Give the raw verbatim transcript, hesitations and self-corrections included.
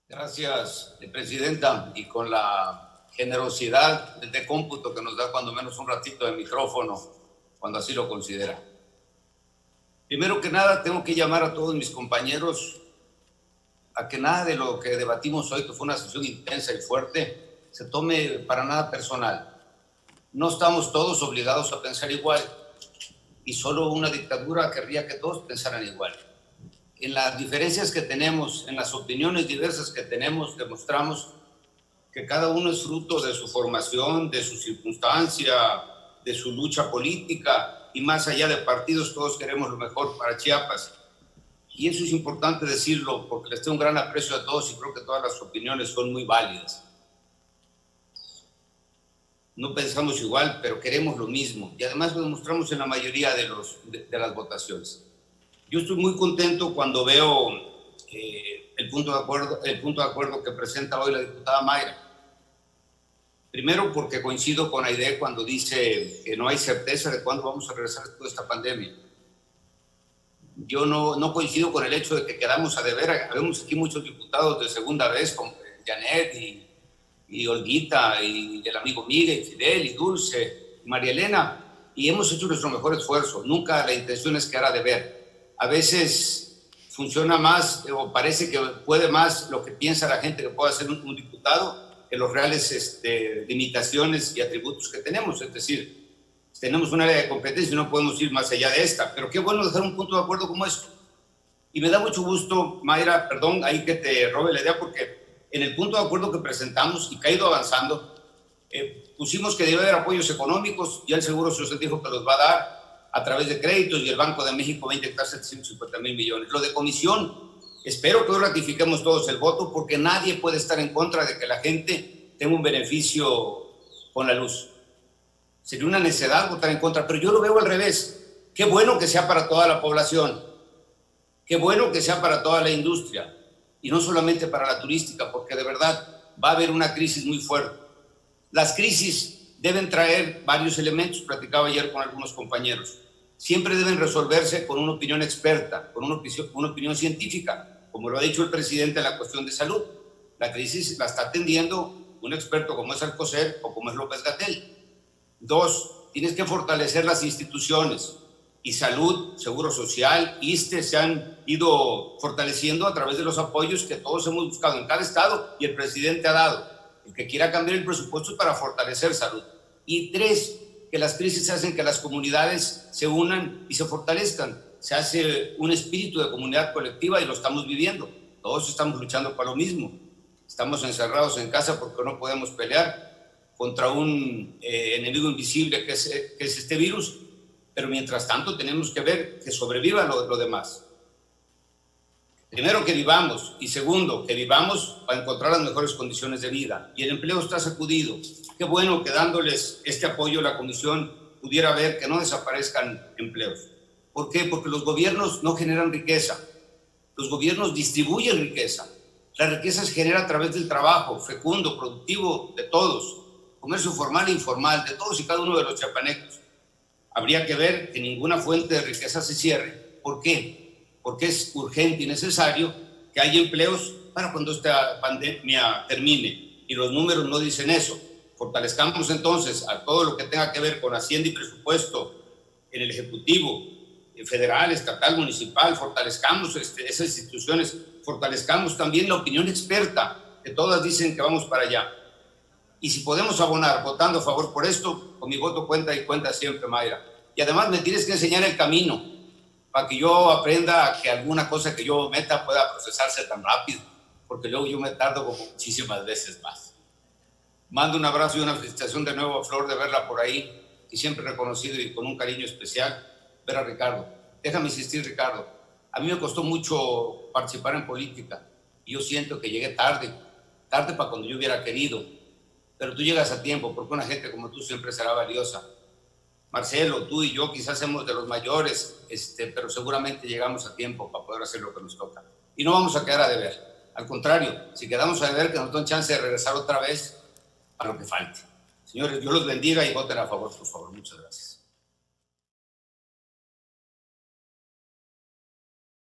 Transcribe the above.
Gracias, Presidenta, y con la generosidad de cómputo que nos da cuando menos un ratito de micrófono, cuando así lo considera. Primero que nada, tengo que llamar a todos mis compañeros a que nada de lo que debatimos hoy, que fue una sesión intensa y fuerte, se tome para nada personal. No estamos todos obligados a pensar igual, y solo una dictadura querría que todos pensaran igual. En las diferencias que tenemos, en las opiniones diversas que tenemos, demostramos que cada uno es fruto de su formación, de su circunstancia, de su lucha política, y más allá de partidos, todos queremos lo mejor para Chiapas. Y eso es importante decirlo, porque les tengo un gran aprecio a todos y creo que todas las opiniones son muy válidas. No pensamos igual, pero queremos lo mismo, y además lo demostramos en la mayoría de, los, de, de las votaciones. Yo estoy muy contento cuando veo eh, el, punto de acuerdo, el punto de acuerdo que presenta hoy la diputada Mayra. Primero porque coincido con Aide cuando dice que no hay certeza de cuándo vamos a regresar después de esta pandemia. Yo no, no coincido con el hecho de que quedamos a deber. Vemos aquí muchos diputados de segunda vez, como Janet y, y Olguita, y el amigo Miguel, y Fidel, y Dulce, y María Elena, y hemos hecho nuestro mejor esfuerzo. Nunca la intención es quedar a deber. A veces funciona más o parece que puede más lo que piensa la gente que puede hacer un, un diputado que los reales este, limitaciones y atributos que tenemos. Es decir, tenemos un área de competencia y no podemos ir más allá de esta. Pero qué bueno dejar un punto de acuerdo como esto. Y me da mucho gusto, Mayra, perdón, ahí que te robe la idea, porque en el punto de acuerdo que presentamos y que ha ido avanzando, eh, pusimos que debe haber apoyos económicos. Ya el Seguro Social dijo que los va a dar a través de créditos, y el Banco de México va a inyectar setecientos cincuenta mil millones. Lo de comisión, espero que hoy ratifiquemos todos el voto, porque nadie puede estar en contra de que la gente tenga un beneficio con la luz. Sería una necedad votar en contra, pero yo lo veo al revés. Qué bueno que sea para toda la población, qué bueno que sea para toda la industria, y no solamente para la turística, porque de verdad va a haber una crisis muy fuerte. Las crisis deben traer varios elementos, platicaba ayer con algunos compañeros. Siempre deben resolverse con una opinión experta, con una opinión, una opinión científica, como lo ha dicho el presidente en la cuestión de salud. La crisis la está atendiendo un experto como es Alcocer o como es López-Gatell. Dos, tienes que fortalecer las instituciones, y salud, seguro social, I S S S T E se han ido fortaleciendo a través de los apoyos que todos hemos buscado en cada estado y el presidente ha dado. El que quiera cambiar el presupuesto para fortalecer salud. Y tres, que las crisis hacen que las comunidades se unan y se fortalezcan. Se hace un espíritu de comunidad colectiva y lo estamos viviendo. Todos estamos luchando para lo mismo. Estamos encerrados en casa porque no podemos pelear contra un eh, enemigo invisible que es, que es este virus, pero mientras tanto tenemos que ver que sobreviva lo, lo demás. Primero, que vivamos, y segundo, que vivamos para encontrar las mejores condiciones de vida. Y el empleo está sacudido. Qué bueno que dándoles este apoyo la Comisión pudiera ver que no desaparezcan empleos. ¿Por qué? Porque los gobiernos no generan riqueza. Los gobiernos distribuyen riqueza. La riqueza se genera a través del trabajo fecundo, productivo de todos. Comercio formal e informal, de todos y cada uno de los chiapanecos. Habría que ver que ninguna fuente de riqueza se cierre. ¿Por qué? Porque es urgente y necesario que haya empleos para cuando esta pandemia termine. Y los números no dicen eso. Fortalezcamos entonces a todo lo que tenga que ver con Hacienda y presupuesto en el Ejecutivo, federal, estatal, municipal. Fortalezcamos este, esas instituciones. Fortalezcamos también la opinión experta, que todas dicen que vamos para allá. Y si podemos abonar votando a favor por esto, con mi voto cuenta y cuenta siempre, Mayra. Y además me tienes que enseñar el camino, para que yo aprenda que alguna cosa que yo meta pueda procesarse tan rápido, porque luego yo me tardo como muchísimas veces más. Mando un abrazo y una felicitación de nuevo a Flor de verla por ahí, y siempre reconocido y con un cariño especial, ver a Ricardo. Déjame insistir, Ricardo, a mí me costó mucho participar en política, y yo siento que llegué tarde, tarde para cuando yo hubiera querido, pero tú llegas a tiempo, porque una gente como tú siempre será valiosa. Marcelo, tú y yo quizás somos de los mayores, este, pero seguramente llegamos a tiempo para poder hacer lo que nos toca. Y no vamos a quedar a deber. Al contrario, si quedamos a deber, que nos den chance de regresar otra vez a lo que falte. Señores, Dios los bendiga y voten a favor, por favor. Muchas gracias.